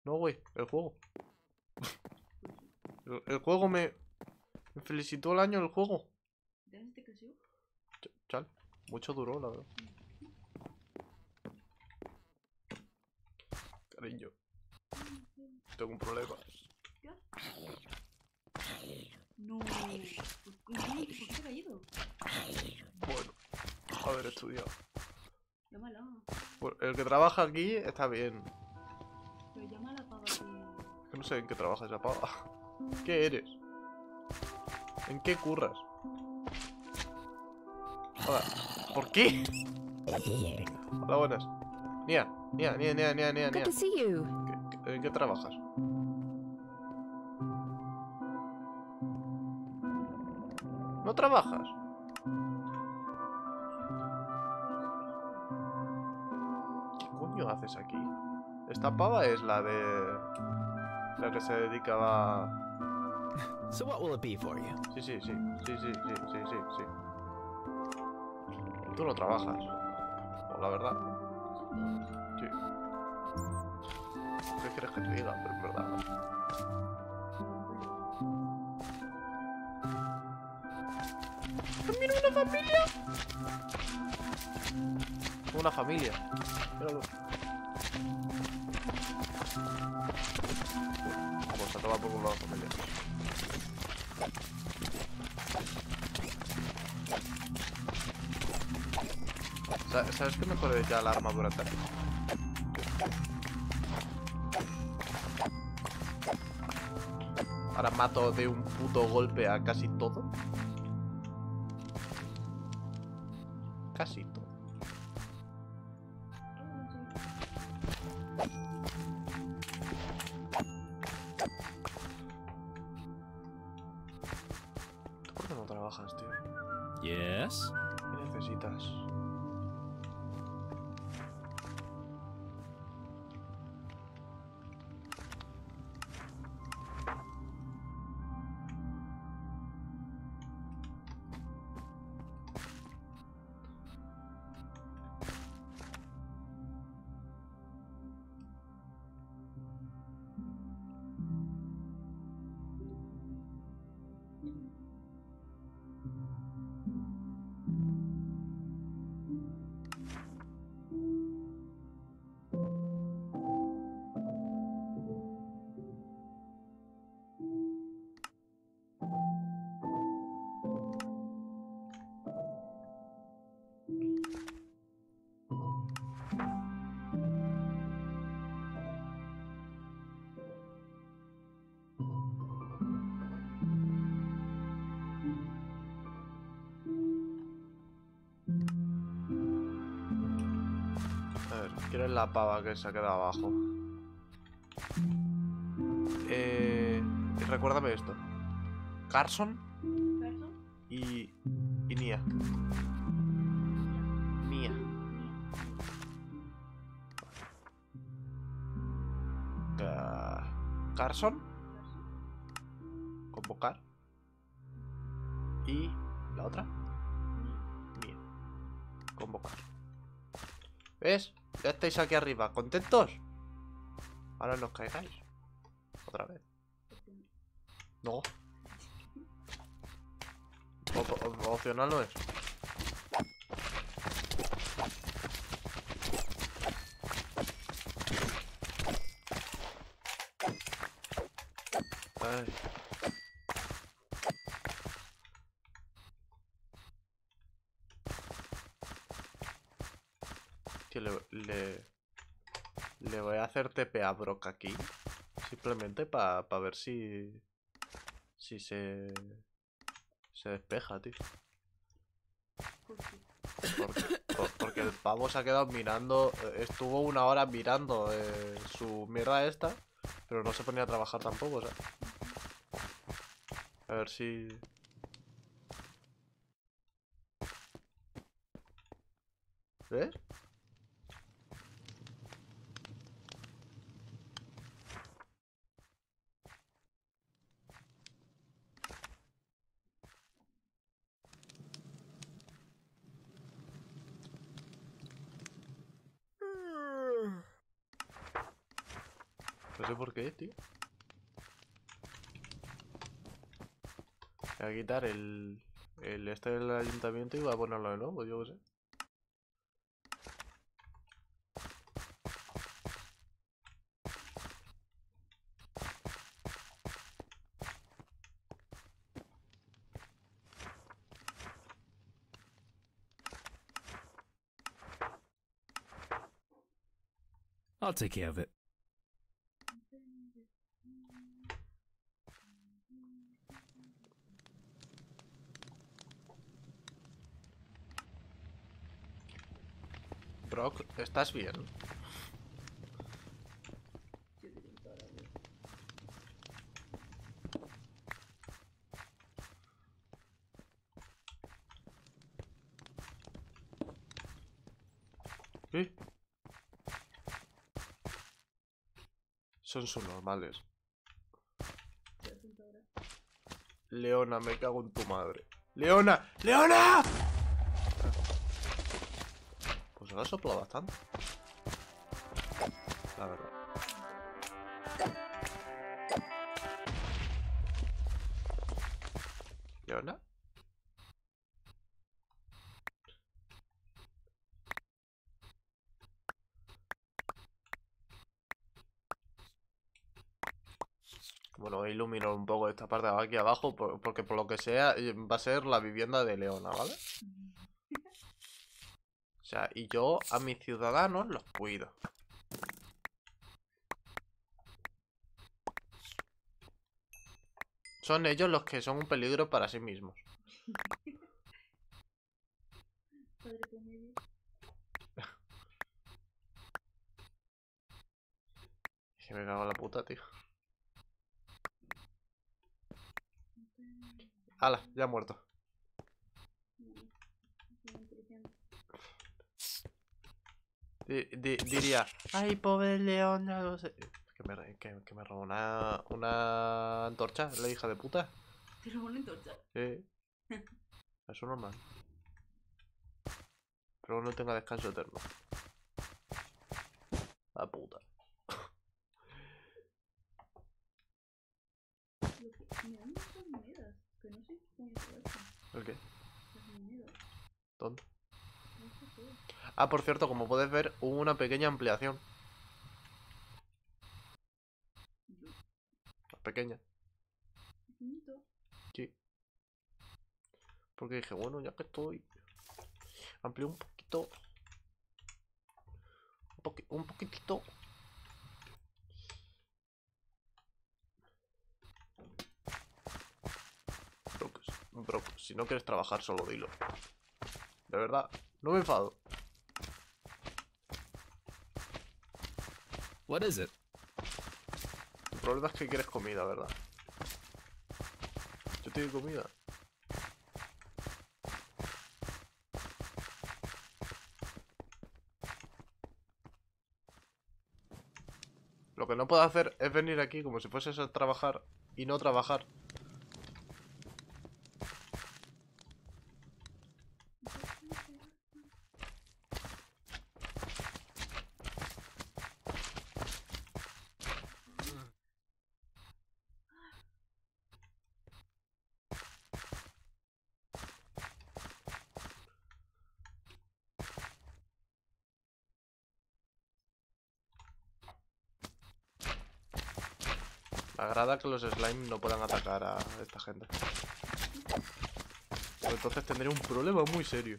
No, güey, el juego. El juego me felicitó el año el juego. ¿De te creció? Chal, mucho duró, la verdad. Cariño, tengo un problema. No. ¿Por qué te ha caído? Bueno, haber estudiado. Llámala. Bueno, el que trabaja aquí está bien. Pero llámala para que... Que no sé en qué trabaja esa pava. ¿Qué eres? ¿En qué curras? Hola. ¿Por qué? Hola, buenas. Nia. Good to see you. ¿En qué trabajas? ¿No trabajas? ¿Qué coño haces aquí? Esta pava es la de... La que se dedicaba... So what will it be for you? Sí. Tú no trabajas. O la verdad. Sí. ¿Qué quieres que te diga? Pero es verdad. ¡Mira una familia! Una familia. Míralo. Vamos a tomar por un lado familia. ¿Sabes qué mejor es ya la armadura táctica? Ahora mato de un puto golpe a casi todo. Casi todo. ¿Tú por qué no trabajas, tío? Yes? ¿Qué necesitas? A ver, ¿quién es la pava que se ha quedado abajo? Recuérdame esto. Carson ¿Carson? y Nia. Nia. Carson. Convocar. Y la otra. Nia. Convocar. ¿Ves? Ya estáis aquí arriba. ¿Contentos? Ahora no os caigáis. Otra vez. No. Opcional no es. Ay. Tío, le voy a hacer TP a Brock aquí. Simplemente para ver si se despeja, tío. Porque el pavo se ha quedado mirando. Estuvo una hora mirando su mierda esta. Pero no se ponía a trabajar tampoco, o sea. A ver si... ¿Ves? Pues sé por qué, tío. Voy a quitar el este del ayuntamiento y voy a ponerlo de nuevo, yo qué sé. I'll take care of it. Brock, ¿estás bien? ¿Eh? Son subnormales. Leona, me cago en tu madre. ¡Leona! ¡Leona! Pues ahora sopla bastante. La verdad. ¿Leona? Bueno, voy a iluminar un poco esta parte de aquí abajo porque por lo que sea va a ser la vivienda de Leona, ¿vale? O sea, y yo a mis ciudadanos los cuido. Son ellos los que son un peligro para sí mismos. Padre promedio. Es que me cago en la puta, tío. ¡Hala! Ya ha muerto. Diría, ay, pobre león, ya lo sé. Que me robó una antorcha, la hija de puta. ¿Te robó una antorcha? Sí. Eso es normal. Pero no tenga descanso eterno. La puta. Me dan muchas monedas. Que no sé cómo se hacen. ¿El qué? Las monedas. ¿Dónde? No sé qué. Ah, por cierto, como puedes ver, hubo una pequeña ampliación. Pequeña. Pequeñito. Sí. Porque dije, bueno, ya que estoy, amplío un poquito. Un poquitito. Bro, si no quieres trabajar, solo dilo. De verdad, no me enfado. What is it? El problema es que quieres comida, ¿verdad? Yo te doy comida. Lo que no puedo hacer es venir aquí como si fueses a trabajar y no trabajar. Me agrada que los slime no puedan atacar a esta gente. Pero entonces tendría un problema muy serio.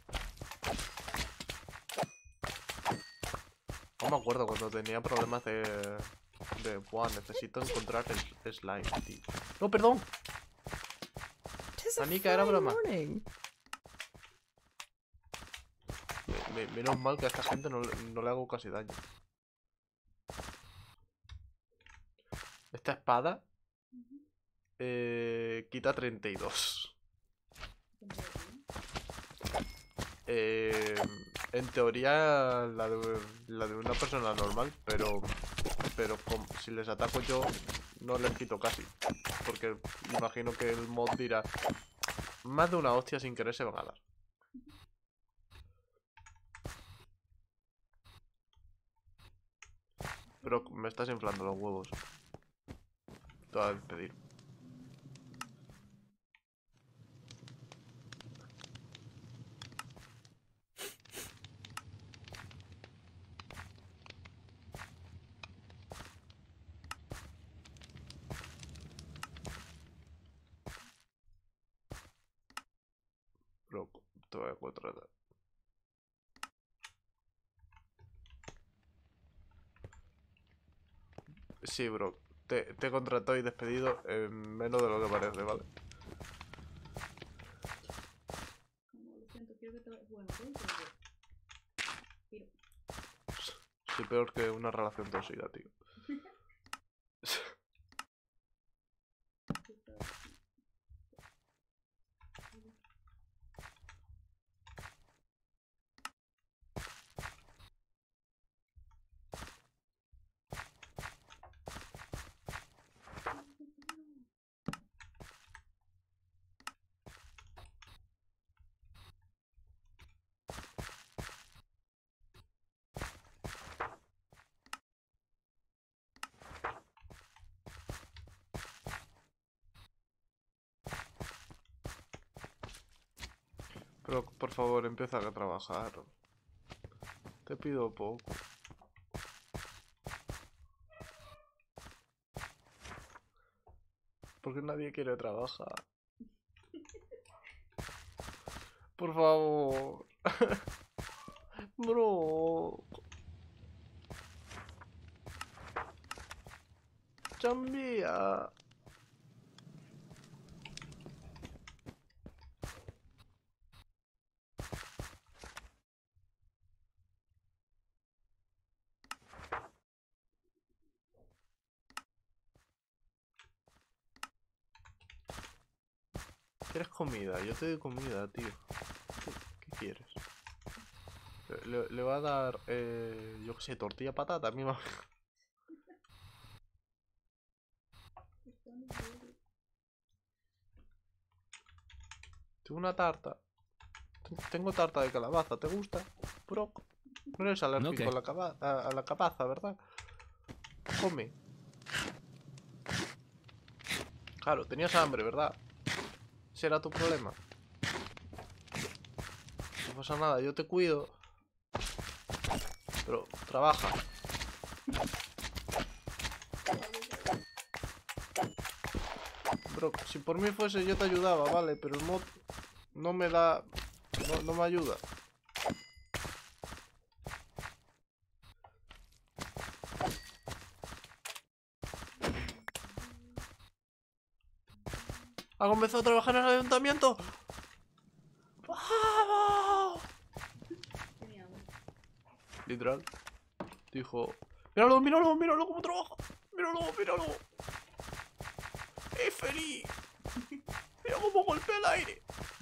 No me acuerdo cuando tenía problemas de... Buah, necesito encontrar el slime, tío. ¡No, perdón! Anika, era broma. Menos mal que a esta gente no le hago casi daño. Esta espada quita 32. En teoría la de una persona normal, pero si les ataco yo no les quito casi. Porque imagino que el mod dirá, más de una hostia sin querer se van a dar. Bro, me estás inflando los huevos. Te voy a despedir. Bro, te voy a contratar. Sí, bro. Te he contratado y despedido en menos de lo que parece, ¿vale? No, lo siento, quiero que te vayas. Bueno, voy, Tiro. Soy peor que una relación tóxica, tío. Pero, por favor, empieza a trabajar. Te pido poco. Porque nadie quiere trabajar. Por favor. Bro. Chambia. ¿Quieres comida? Yo te doy comida, tío. ¿Qué quieres? Le va a dar, yo qué sé, tortilla patata. A mí me... Tengo una tarta. Tengo tarta de calabaza. ¿Te gusta? Bro, no eres alérgico Ok. a la calabaza, ¿verdad? Come. Claro, tenías hambre, ¿verdad? Ese era tu problema. No pasa nada, yo te cuido. Pero trabaja. Bro, si por mí fuese yo te ayudaba, vale, pero el mod no me da... No me ayuda. ¿Ha comenzado a trabajar en el ayuntamiento? ¡Vamos! Genial. Literal. Dijo... Míralo, míralo, míralo cómo trabaja. Míralo, míralo. ¡Es feliz! Mira cómo golpea el aire.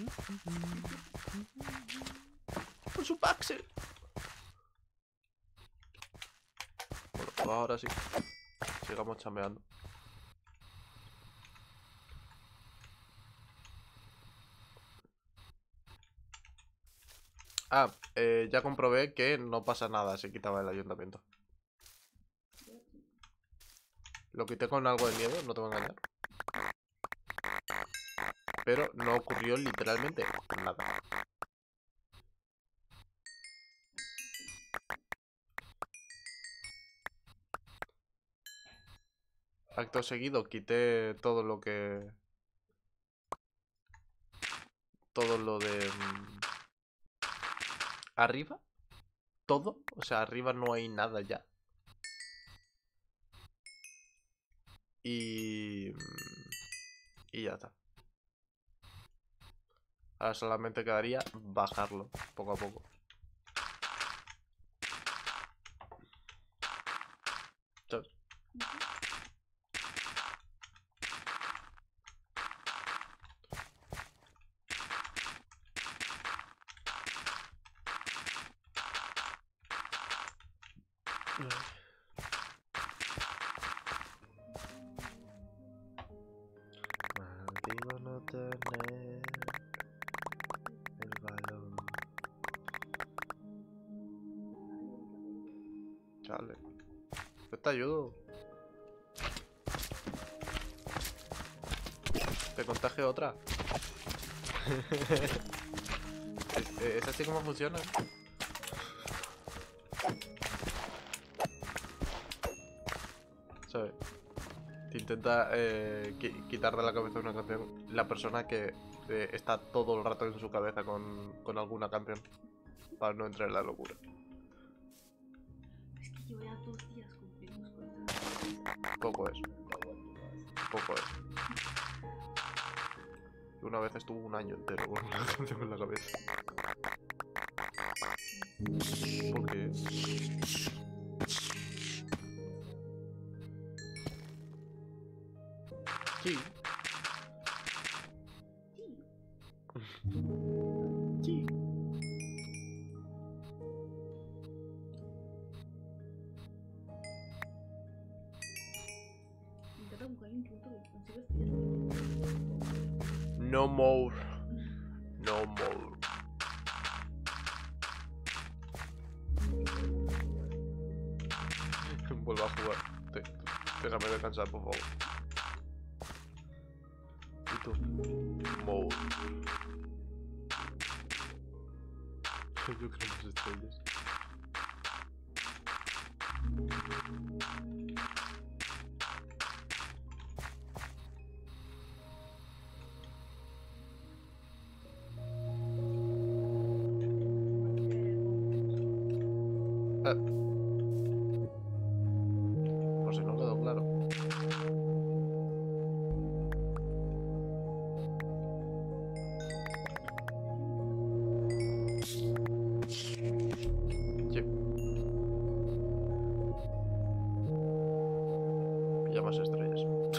Con su Paxel. Bueno, pues ahora sí. Sigamos chambeando. Ah, ya comprobé que no pasa nada, se quitaba el ayuntamiento. Lo quité con algo de miedo, no te voy a engañar. Pero no ocurrió literalmente nada. Acto seguido quité todo lo que... Todo lo de... ¿Arriba? ¿Todo? O sea, arriba no hay nada ya. Y... Y ya está. Ahora solamente quedaría bajarlo poco a poco. ¿Sabes? Maldigo no tener el valor. Chale. Te ayudo. Te contagio otra. ¿Es así como funciona? ¿Sabes? Te intenta quitar de la cabeza una canción la persona que está todo el rato en su cabeza con alguna canción. Para no entrar en la locura. Es que llevo ya 2 días con primos con esta. Poco es. Poco es. Una vez estuvo un año entero con una canción en la cabeza. ¿Por qué? Sí. Sí. Me encanta con alguien que no consigo estudiar. No more. No more. Vuelvo a jugar. Déjame descansar, por favor. Y tú. More. Yo creo en las estrellas. Por si no quedó claro. Sí. Pilla más estrellas.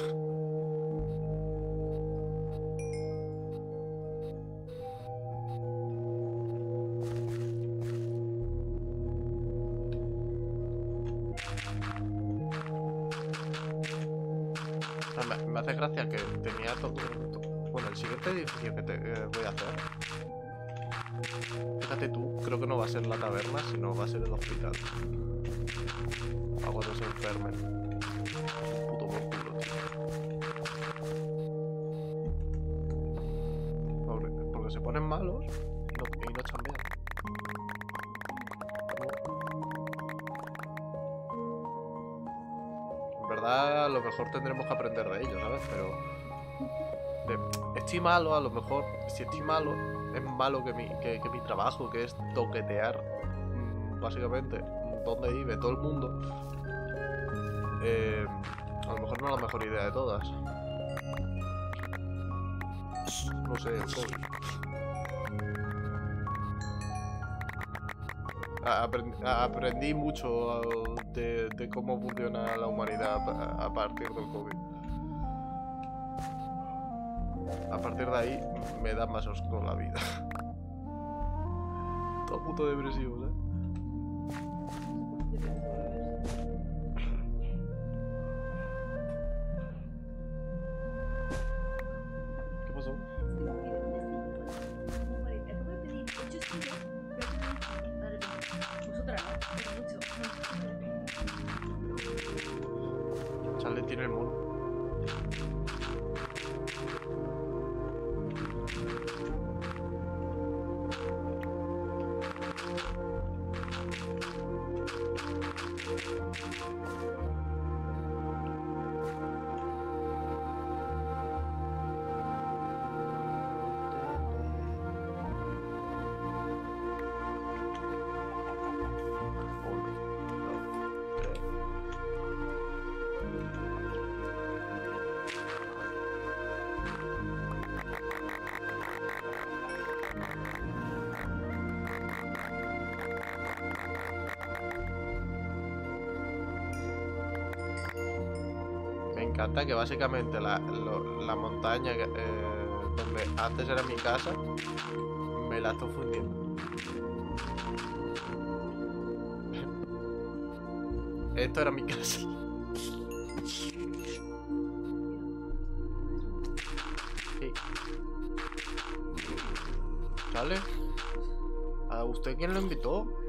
Me hace gracia que tenía todo. Bueno, el siguiente edificio que voy a hacer. Fíjate tú, creo que no va a ser la taberna, sino va a ser el hospital. Para cuando se enfermen. Un puto por culo, tío. Porque se ponen malos y no chambean. En verdad, a lo mejor tendremos que aprender de ellos, ¿sabes? Pero... estoy malo, a lo mejor, si estoy malo, es malo que mi trabajo, que es toquetear, básicamente, donde vive todo el mundo. A lo mejor no es la mejor idea de todas. No sé, el COVID. Aprendí mucho de cómo funciona la humanidad a partir del COVID. A partir de ahí me da más asco la vida. Todo puto depresivo, ¿eh? ¿Qué pasó? Charlie tiene el mono. Me encanta que básicamente la montaña donde antes era mi casa me la estoy fundiendo. Esto era mi casa. Sí. ¿Sale? ¿A usted quién lo invitó?